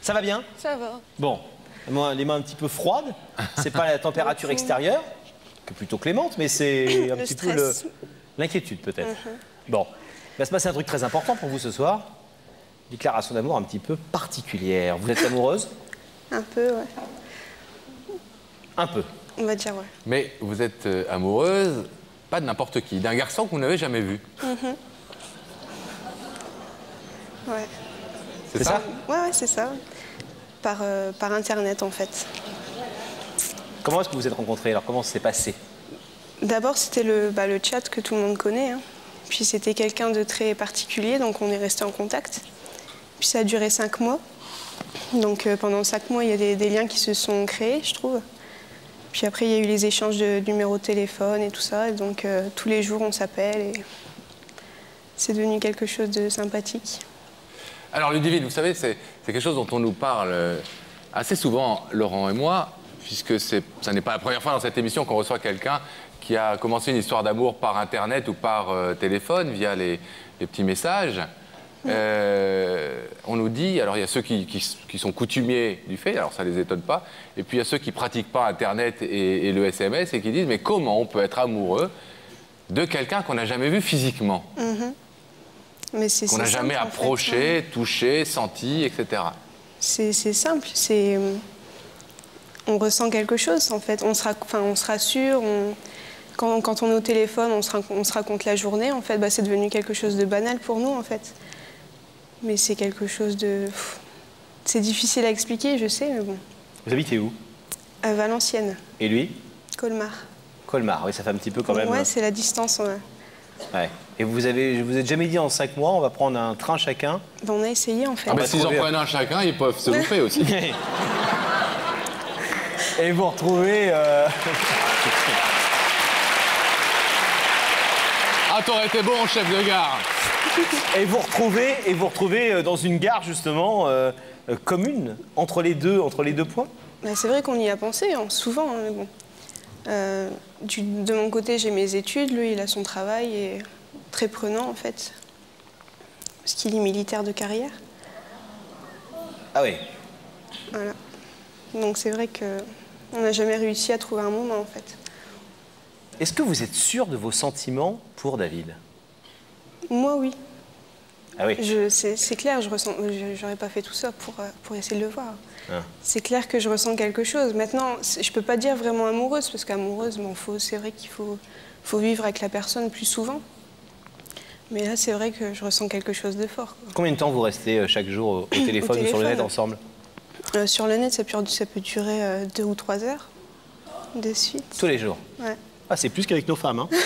Ça va bien? Ça va. Bon, les mains un petit peu froides. C'est pas la température extérieure, que plutôt clémente, mais c'est un petit peu l'inquiétude peut-être. Bon, il va se passer un truc très important pour vous ce soir. Déclaration d'amour un petit peu particulière. Vous êtes amoureuse? Un peu, ouais. Un peu. On va dire, ouais. Mais vous êtes amoureuse, pas de n'importe qui, d'un garçon que vous n'avez jamais vu. Ouais. C'est ça? Ouais, c'est ça. Par Internet, en fait. Comment est-ce que vous vous êtes rencontrés? Alors, comment ça s'est passé? D'abord, c'était le chat que tout le monde connaît. Hein. Puis c'était quelqu'un de très particulier, donc on est resté en contact. Puis ça a duré 5 mois. Donc pendant 5 mois, il y a des liens qui se sont créés, je trouve. Puis après, il y a eu les échanges de numéros de téléphone et tout ça. Et donc tous les jours, on s'appelle et c'est devenu quelque chose de sympathique. Alors Ludivine, vous savez, c'est quelque chose dont on nous parle assez souvent, Laurent et moi, puisque ça n'est pas la première fois dans cette émission qu'on reçoit quelqu'un qui a commencé une histoire d'amour par Internet ou par téléphone, via les petits messages. On nous dit, alors il y a ceux qui sont coutumiers du fait, alors ça ne les étonne pas, et puis il y a ceux qui ne pratiquent pas Internet et le SMS et qui disent, mais comment on peut être amoureux de quelqu'un qu'on n'a jamais vu physiquement, qu'on n'a jamais approché, touché, senti, etc. C'est simple, on ressent quelque chose en fait, on se rassure, quand on est au téléphone, on se raconte la journée, en fait, c'est devenu quelque chose de banal pour nous, en fait. Mais c'est quelque chose de... C'est difficile à expliquer, je sais, mais bon. Vous habitez où? À Valenciennes. Et lui? Colmar. Colmar, oui, ça fait un petit peu quand même... Ouais, c'est la distance, ouais. Ouais. Et vous êtes jamais dit en 5 mois, on va prendre un train chacun? On a essayé, en fait. Ah, mais s'ils en prennent un chacun, ils peuvent se louper aussi. Et vous retrouvez... Ah, t'aurais été bon, chef de gare. Et vous retrouvez dans une gare, justement, commune, entre les deux points? C'est vrai qu'on y a pensé, hein, souvent, hein, mais bon. De mon côté, j'ai mes études, lui, il a son travail, et très prenant, en fait. Parce qu'il est militaire de carrière. Ah oui. Voilà. Donc c'est vrai qu'on n'a jamais réussi à trouver un moment, en fait. Est-ce que vous êtes sûr de vos sentiments pour David? Moi, oui. Ah oui. C'est clair, j'aurais pas fait tout ça pour essayer de le voir. Ah. C'est clair que je ressens quelque chose. Maintenant, je peux pas dire vraiment amoureuse, parce qu'amoureuse, c'est vrai qu'il faut vivre avec la personne plus souvent. Mais là, c'est vrai que je ressens quelque chose de fort, quoi. Combien de temps vous restez chaque jour au téléphone ou sur le net ensemble? Sur le net, ça peut durer 2 ou 3 heures de suite. Tous les jours? Ouais. Ah, c'est plus qu'avec nos femmes, hein.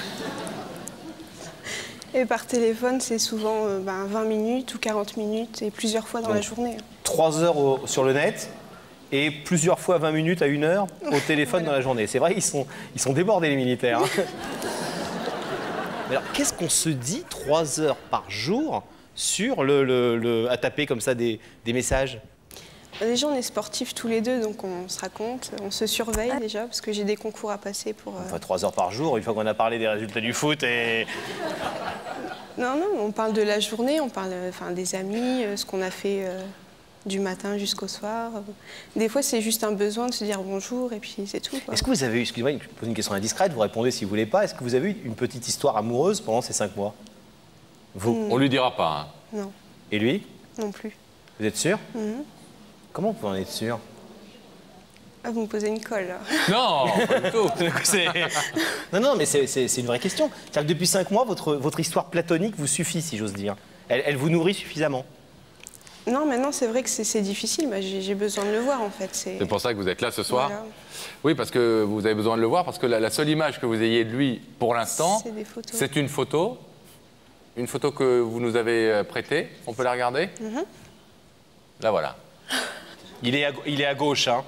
Et par téléphone, c'est souvent 20 minutes ou 40 minutes et plusieurs fois dans la journée. 3 heures sur le net et plusieurs fois 20 minutes à 1 heure au téléphone dans la journée. C'est vrai, ils sont débordés, les militaires. Hein. Alors, qu'est-ce qu'on se dit 3 heures par jour sur à taper comme ça des messages? Déjà, on est sportifs tous les deux, donc on se raconte, on se surveille déjà, parce que j'ai des concours à passer pour... Enfin, 3 heures par jour, une fois qu'on a parlé des résultats du foot et... Non, on parle de la journée, on parle des amis, ce qu'on a fait du matin jusqu'au soir. Des fois, c'est juste un besoin de se dire bonjour et puis c'est tout. Est-ce que vous avez eu, excusez-moi, je pose une question indiscrète, vous répondez si vous voulez pas, est-ce que vous avez eu une petite histoire amoureuse pendant ces 5 mois? Vous? On lui dira pas, hein. Non. Et lui? Non plus. Vous êtes sûr? Comment vous pouvez en être sûr? Ah, vous me posez une colle, là. Non, pas du tout. Non, mais c'est une vraie question. C'est-à-dire que depuis 5 mois, votre histoire platonique vous suffit, si j'ose dire. Elle vous nourrit suffisamment. Non, maintenant, c'est vrai que c'est difficile. J'ai besoin de le voir, en fait. C'est pour ça que vous êtes là ce soir? Voilà. Oui, parce que vous avez besoin de le voir, parce que la seule image que vous ayez de lui, pour l'instant, c'est une photo. Une photo que vous nous avez prêtée. On peut la regarder? La voilà. Il est à gauche, hein.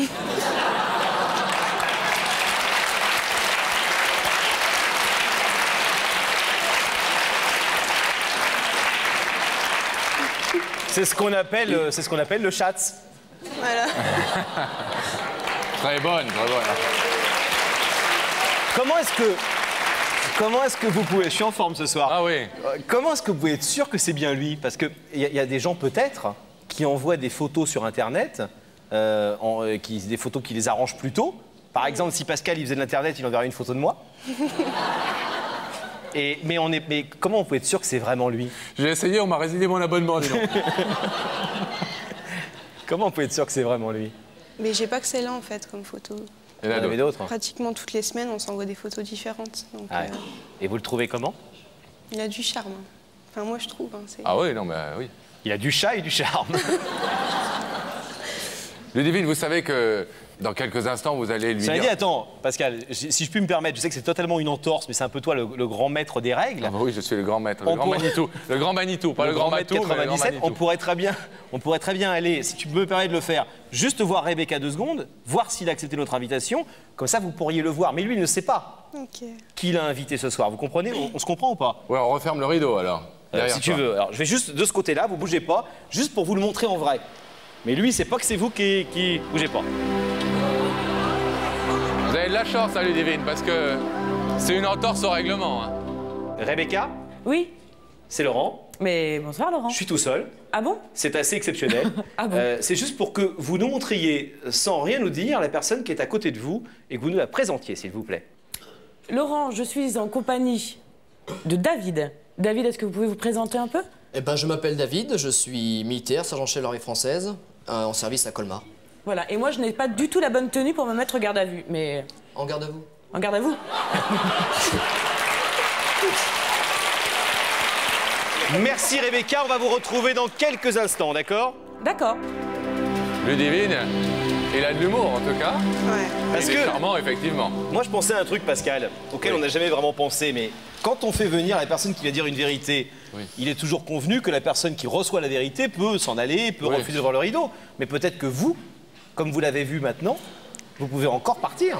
C'est ce qu'on appelle le chat. Voilà. Très bonne, très bonne. Comment est-ce que vous pouvez... Je suis en forme ce soir. Ah oui. Comment est-ce que vous pouvez être sûr que c'est bien lui? Parce qu'il y a des gens peut-être qui envoient des photos sur Internet, des photos qui les arrangent plutôt. Par exemple, si Pascal il faisait de l'Internet, il enverrait une photo de moi. Mais comment on peut être sûr que c'est vraiment lui? J'ai essayé, on m'a résilié mon abonnement, dis donc. Comment on peut être sûr que c'est vraiment lui? Mais j'ai pas que celle-là en fait comme photo. Il y en avait d'autres. Pratiquement toutes les semaines, on s'envoie des photos différentes. Donc, Ah ouais. Et vous le trouvez comment? il a du charme. Enfin, moi je trouve. Hein, Ah oui, non, mais oui. Il a du chat et du charme. Ludivine, vous savez que dans quelques instants, vous allez lui Cela dire... dit, attends, Pascal, si je puis me permettre, je sais que c'est totalement une entorse, mais c'est un peu toi le grand maître des règles. Ah bah oui, je suis le grand maître, le grand Manitou. Le grand Manitou, pas le grand maître Matou, mais le grand 97, Manitou. on pourrait très bien aller, si tu me permets de le faire, juste voir Rebecca 2 secondes, voir s'il a accepté notre invitation, comme ça vous pourriez le voir. Mais lui, il ne sait pas qui l'a invité ce soir, vous comprenez? On se comprend ou pas? Ouais, on referme le rideau alors. Si tu veux. Alors, je vais juste de ce côté-là, vous bougez pas, juste pour vous le montrer en vrai. Mais lui, c'est pas que c'est vous qui... Bougez pas. Vous avez de la chance, hein, Ludivine, parce que c'est une entorse au règlement. Hein. Rebecca, Oui, c'est Laurent. mais bonsoir Laurent. Je suis tout seul. Ah bon? C'est assez exceptionnel. Ah bon? C'est juste pour que vous nous montriez, sans rien nous dire, la personne qui est à côté de vous et que vous nous la présentiez, s'il vous plaît. Laurent, je suis en compagnie de David. David, est-ce que vous pouvez vous présenter un peu? Eh ben, je m'appelle David, je suis militaire, sergent-chef de l'armée française, en service à Colmar. Voilà, et moi je n'ai pas du tout la bonne tenue pour me mettre garde à vue, mais... En garde à vous. En garde à vous? Merci Rebecca, on va vous retrouver dans quelques instants, d'accord? D'accord. Ludivine, il a de l'humour en tout cas. Ouais. Parce Il est que charmant, effectivement. moi je pensais à un truc, Pascal, auquel on n'a jamais vraiment pensé, mais quand on fait venir la personne qui va dire une vérité, il est toujours convenu que la personne qui reçoit la vérité peut s'en aller, peut refuser de voir le rideau. Mais peut-être que vous, comme vous l'avez vu maintenant, vous pouvez encore partir.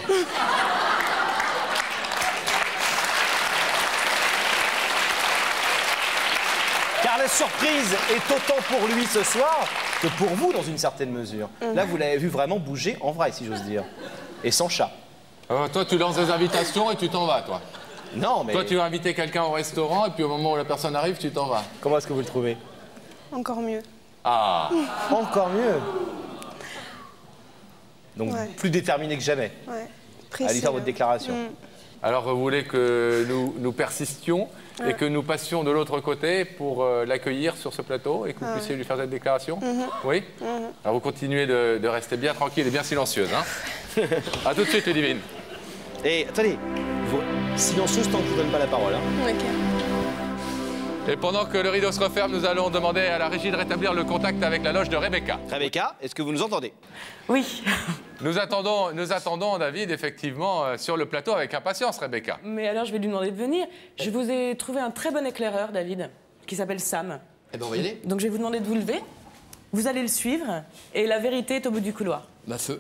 Car la surprise est autant pour lui ce soir que pour vous dans une certaine mesure. Là, vous l'avez vu vraiment bouger en vrai, si j'ose dire. Et sans chat. Toi, tu lances des invitations et tu t'en vas, toi. Non, mais Toi, tu vas inviter quelqu'un au restaurant et puis au moment où la personne arrive, tu t'en vas. comment est-ce que vous le trouvez? Encore mieux. Ah, Encore mieux. Donc Ouais. plus déterminé que jamais. Ouais. Allez faire votre déclaration. alors vous voulez que nous persistions et que nous passions de l'autre côté pour l'accueillir sur ce plateau et que vous puissiez lui faire cette déclaration? Oui. Alors vous continuez de rester bien tranquille et bien silencieuse. Hein. À tout de suite, Ludivine. Et attendez, silencieuse tant que je vous donne pas la parole. Hein. Ok. Et pendant que le rideau se referme, nous allons demander à la régie de rétablir le contact avec la loge de Rebecca. Rebecca, est-ce que vous nous entendez? Oui. Nous attendons David, effectivement, sur le plateau avec impatience, Rebecca. Mais alors je vais lui demander de venir. Je vous ai trouvé un très bon éclaireur, David, qui s'appelle Sam. Eh ben, on va y aller. Donc je vais vous demander de vous lever. Vous allez le suivre et la vérité est au bout du couloir. Ma feu.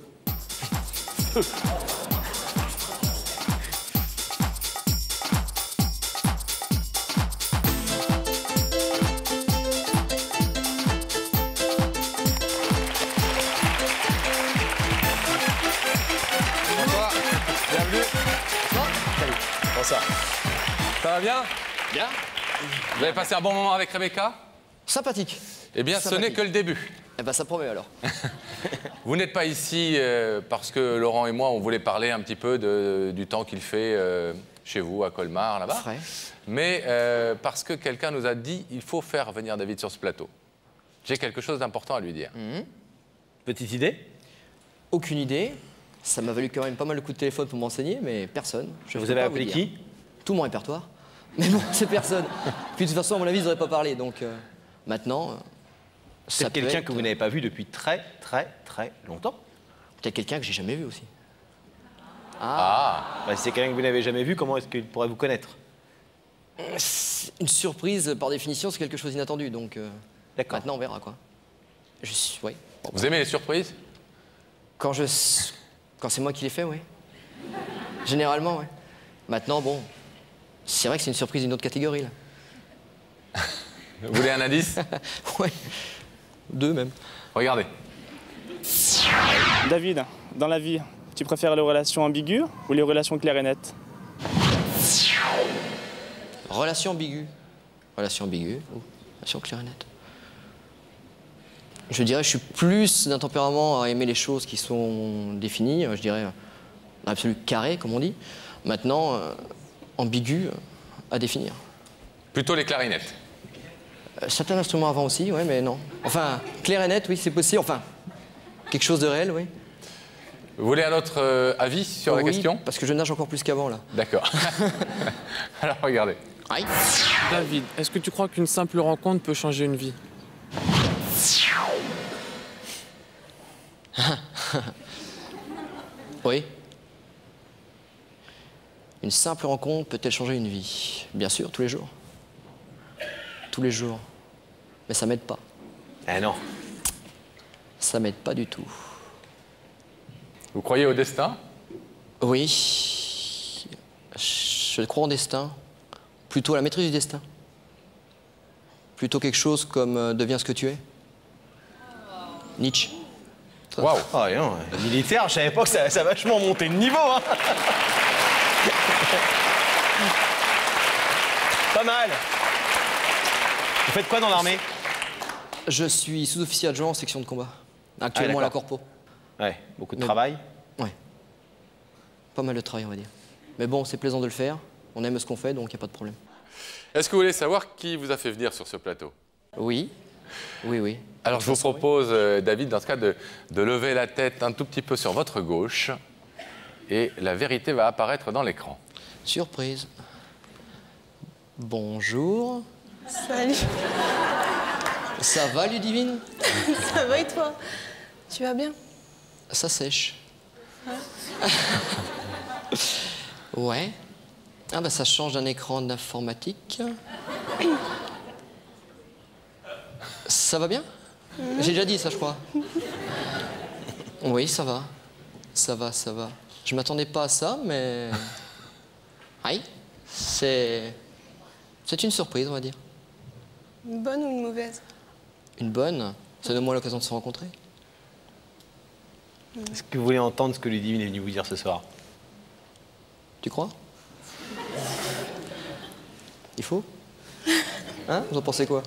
Bonsoir, bienvenue. Bon, ça. Ça va bien? Bien. Vous avez passé un bon moment avec Rebecca? Sympathique. Eh bien, ce n'est Sympathique. que le début. Eh ben, ça promet alors. Vous n'êtes pas ici parce que Laurent et moi, on voulait parler un petit peu du temps qu'il fait chez vous, à Colmar, là-bas. Frais. Mais parce que quelqu'un nous a dit il faut faire venir David sur ce plateau. J'ai quelque chose d'important à lui dire. Petite idée? Aucune idée. Ça m'a valu quand même pas mal de coups de téléphone pour m'enseigner, mais personne. Je Vous peux avez pas appelé dire. qui? Tout mon répertoire. Mais bon, c'est personne. Puis de toute façon, à mon avis, ils n'auraient pas parlé. Donc maintenant, ça C'est peut quelqu'un être, que vous n'avez pas vu depuis très longtemps. peut-être quelqu'un que j'ai jamais vu aussi. Ah, Bah, si c'est quelqu'un que vous n'avez jamais vu, comment est-ce qu'il pourrait vous connaître? Une surprise, par définition, c'est quelque chose d'inattendu. Donc D'accord. maintenant, on verra quoi. Ouais. Bon, vous aimez les surprises? Quand c'est moi qui l'ai fait, oui. Généralement, oui. Maintenant, bon, c'est vrai que c'est une surprise d'une autre catégorie, là. Vous voulez un indice? Ouais. Deux, même. Regardez. David, dans la vie, tu préfères les relations ambiguës ou les relations claires et nettes? Relation ambiguë. Relation ambiguë. Ou relation claire et nette. Je dirais que je suis plus d'un tempérament à aimer les choses qui sont définies, je dirais absolu carré, comme on dit. Maintenant, ambigu à définir. Plutôt les clarinettes. Certains instruments avant aussi, oui, mais non. Enfin, clair et net, oui, c'est possible. Enfin, quelque chose de réel, oui. Vous voulez un autre avis sur la Oui, question? parce que je nage encore plus qu'avant, là. D'accord. Alors, regardez. Aïe. David, est-ce que tu crois qu'une simple rencontre peut changer une vie? Oui. Une simple rencontre peut-elle changer une vie? Bien sûr, tous les jours. Tous les jours. Mais ça m'aide pas. Ah non. Ça m'aide pas du tout. Vous croyez au destin? Oui. Je crois en destin. Plutôt à la maîtrise du destin. Plutôt quelque chose comme deviens ce que tu es. Nietzsche. Waouh. Oh, non, militaire, je savais pas que ça a vachement monté de niveau. Hein. Pas mal. Vous faites quoi dans l'armée? Je suis sous-officier adjoint en section de combat. Actuellement à la Corpo. Ouais, beaucoup de travail. Ouais. Pas mal de travail, on va dire. Mais bon, c'est plaisant de le faire. On aime ce qu'on fait, donc il n'y a pas de problème. Est-ce que vous voulez savoir qui vous a fait venir sur ce plateau? Oui. Oui, oui. Alors, je vous propose, David, dans ce cas, de lever la tête un tout petit peu sur votre gauche. Et la vérité va apparaître dans l'écran. Surprise. Bonjour. Salut, Ça va, Ludivine? ça va et toi? Tu vas bien? Ça sèche. Ouais. Ah bah ça change d'un écran d'informatique. Ça va bien? J'ai déjà dit ça, je crois. Oui, ça va. Ça va, ça va. Je m'attendais pas à ça, mais... Aïe. C'est une surprise, on va dire. Une bonne ou une mauvaise? Une bonne. Ça donne moi l'occasion de se rencontrer. Est-ce que vous voulez entendre ce que Ludivine est venue vous dire ce soir? Tu crois? Il faut? Hein? Vous en pensez quoi?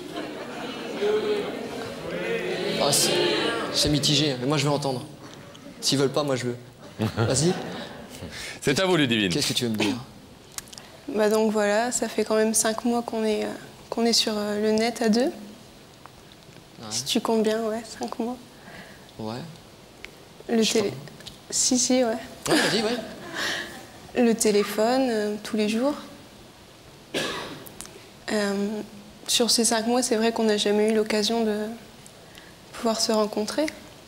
Ah, c'est mitigé, mais moi je veux entendre. S'ils veulent pas, moi je veux. Vas-y. C'est à vous, Ludivine. Qu'est-ce que tu veux me dire? Bah donc voilà, ça fait quand même 5 mois qu'on est sur le net à deux. Si tu comptes bien, ouais, 5 mois. Ouais. Le Je sais télé... Si, ouais. Ouais, vas-y, ouais. Le téléphone, tous les jours. Sur ces 5 mois, c'est vrai qu'on n'a jamais eu l'occasion de pouvoir se rencontrer.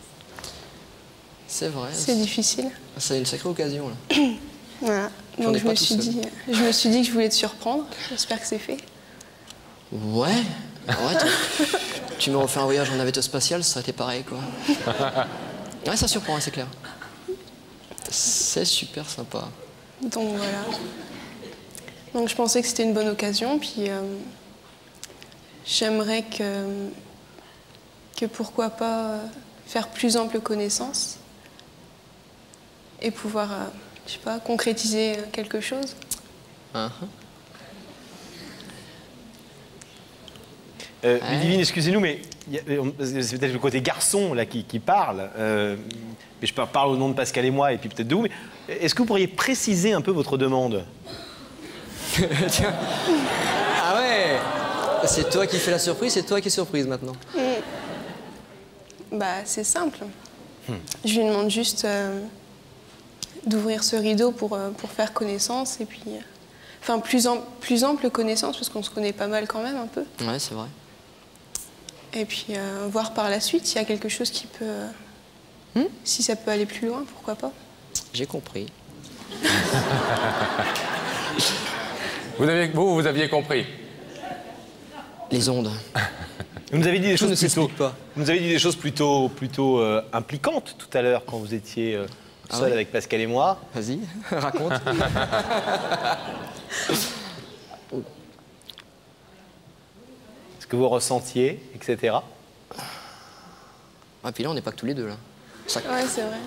C'est vrai. C'est difficile. C'est une sacrée occasion, là. Voilà. J'en Donc ai je pas me tout suis seul. dit que je voulais te surprendre. J'espère que c'est fait. Ouais. Ouais, tu m'aurais fait un voyage en navette spatiale, ça aurait été pareil, quoi. Ouais, ça surprend, ouais, c'est clair. C'est super sympa. Donc voilà. Donc je pensais que c'était une bonne occasion, puis j'aimerais que pourquoi pas faire plus ample connaissance et pouvoir, je sais pas, concrétiser quelque chose. Ludivine, excusez-nous, mais c'est peut-être le côté garçon là qui parle. Mais je parle au nom de Pascal et moi, et puis peut-être de vous. Mais est-ce que vous pourriez préciser un peu votre demande? Tiens. Ah ouais. C'est toi qui fais la surprise, c'est toi qui es surprise maintenant. Bah c'est simple. Je lui demande juste d'ouvrir ce rideau pour faire connaissance et puis... Enfin, plus ample connaissance, parce qu'on se connaît pas mal quand même, un peu. Ouais, c'est vrai. Et puis, voir par la suite s'il y a quelque chose qui peut... Si ça peut aller plus loin, pourquoi pas. J'ai compris. Vous aviez compris. Les ondes. Vous nous avez dit des Tout ne choses plutôt... s'explique pas. Vous nous avez dit des choses plutôt impliquantes tout à l'heure, quand vous étiez seul ouais avec Pascal et moi. Vas-y, raconte. Ce que vous ressentiez, etc. Ah, puis là, on n'est pas que tous les deux, là. Ça... Ouais, c'est vrai.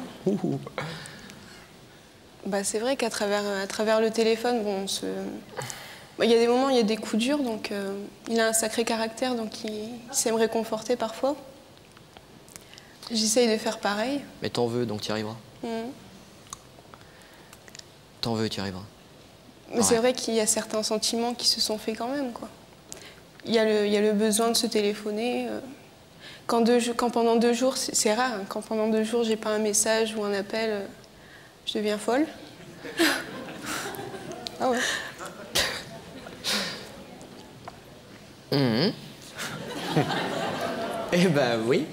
Bah, c'est vrai qu'à travers le téléphone, bon, il y a des moments, il y a des coups durs, donc il a un sacré caractère, donc il sait me réconforter parfois. J'essaye de faire pareil. Mais t'en veux, donc tu y arriveras. T'en veux, tu y arriveras. Mais c'est vrai qu'il y a certains sentiments qui se sont faits quand même, quoi. Il y a le besoin de se téléphoner. Quand pendant 2 jours, c'est rare, hein, quand pendant 2 jours, j'ai pas un message ou un appel, je deviens folle. Ah ouais. Eh ben oui.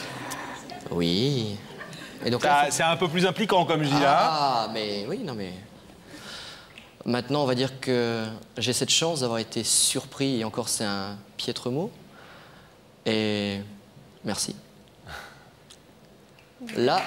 Oui. Et donc là, C'est un peu plus impliquant, comme je dis là. Ah, mais oui, non mais... Maintenant, on va dire que j'ai cette chance d'avoir été surpris, et encore c'est un piètre mot. Et merci. Là...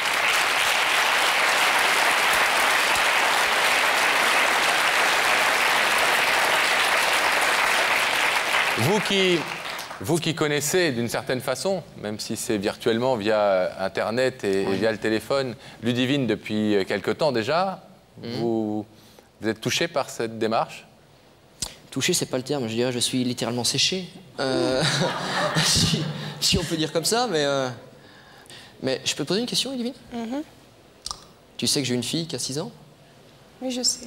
Vous qui connaissez d'une certaine façon, même si c'est virtuellement via Internet et via le téléphone, Ludivine depuis quelque temps déjà, vous êtes touché par cette démarche? Touché, c'est pas le terme, je dirais je suis littéralement séché. Si on peut dire comme ça, mais je peux te poser une question, Ludivine? Tu sais que j'ai une fille qui a 6 ans? Oui, je sais.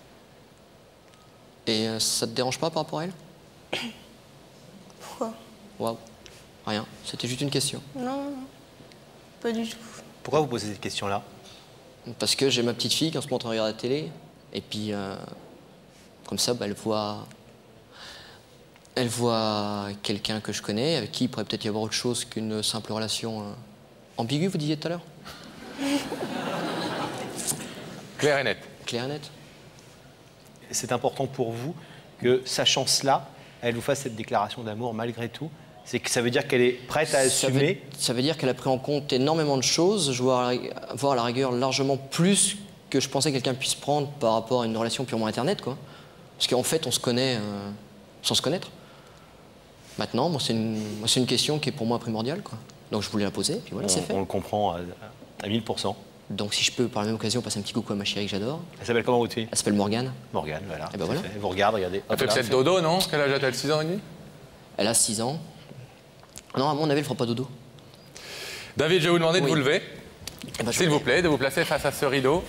Et ça te dérange pas par rapport à elle? Pourquoi? Waouh. Rien, c'était juste une question. Non, pas du tout. Pourquoi vous posez cette question-là? Parce que j'ai ma petite fille qui en ce moment en train de regarder la télé, et puis comme ça, bah, elle voit quelqu'un que je connais, avec qui il pourrait peut-être y avoir autre chose qu'une simple relation ambiguë, vous disiez tout à l'heure? Clair et net. Clair et net. C'est important pour vous que, sachant cela, elle vous fasse cette déclaration d'amour malgré tout. C'est que ça veut dire qu'elle est prête à assumer. Ça veut dire qu'elle a pris en compte énormément de choses, voire à la rigueur largement plus que je pensais que quelqu'un puisse prendre par rapport à une relation purement Internet, quoi. Parce qu'en fait, on se connaît sans se connaître. Maintenant, moi, c'est une question qui est pour moi primordiale, quoi. Donc je voulais la poser, puis voilà, c'est fait. On le comprend à 1000%. Donc si je peux, par la même occasion, passer un petit coucou à ma chérie que j'adore. Elle s'appelle comment votre fille? Elle s'appelle Morgane. Morgane, voilà. Et ben voilà. Elle vous regarde, regardez. Elle fait peut-être dodo, non? Quel âge a-t-elle? 6 ans et demi? Elle a 6 ans. Non, à mon avis, elle fera pas dodo. David, je vais vous demander de Oui. vous lever, Eh ben, je s'il vais. vous plaît, de vous placer face à ce rideau.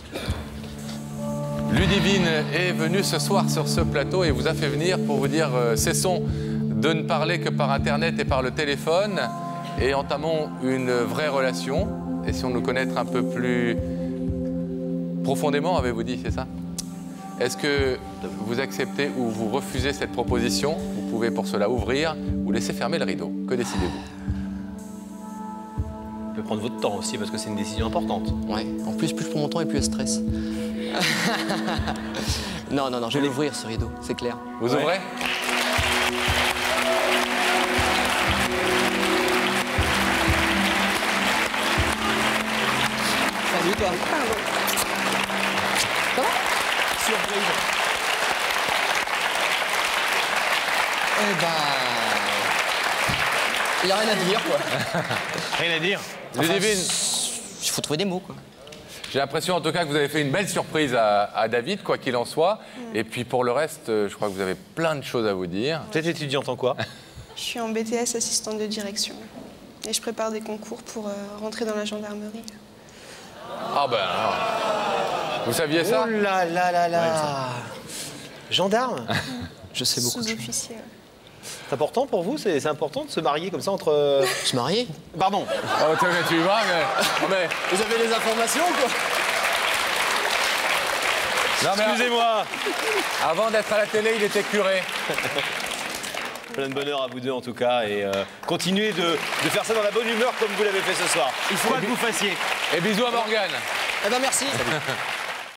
Ludivine est venue ce soir sur ce plateau et vous a fait venir pour vous dire cessons de ne parler que par Internet et par le téléphone et entamons une vraie relation. Essayons de nous connaître un peu plus profondément, avez-vous dit, c'est ça? Est-ce que vous acceptez ou vous refusez cette proposition? Vous pouvez pour cela ouvrir ou laisser fermer le rideau. Que décidez-vous? Vous pouvez prendre votre temps aussi parce que c'est une décision importante. Ouais. En plus je prends mon temps et plus elle stresse. Non, je vais l'ouvrir ce rideau, c'est clair. Vous ouvrez? Salut toi. Ça va? Surprise. Eh ben... Il n'y a rien à dire, quoi. Rien à dire. Ludivine, Il faut trouver des mots, quoi. j'ai l'impression en tout cas que vous avez fait une belle surprise à David, quoi qu'il en soit. Et puis pour le reste, je crois que vous avez plein de choses à vous dire. Vous êtes étudiante en quoi? Je suis en BTS assistante de direction. Et je prépare des concours pour rentrer dans la gendarmerie. Ah ben alors. Vous saviez ça? Oh là là là là. Gendarme? Je sais beaucoup de choses. Sous-officier. C'est important pour vous? C'est important de se marier comme ça entre... Se marier? Pardon. Oh, tu vois, mais... Vous avez les informations, quoi? Non, mais Excusez-moi. avant d'être à la télé, il était curé. Plein de bonheur à vous deux en tout cas et continuez de faire ça dans la bonne humeur comme vous l'avez fait ce soir. Il faudra que vous fassiez. Et bisous à Morgane. Eh ben merci.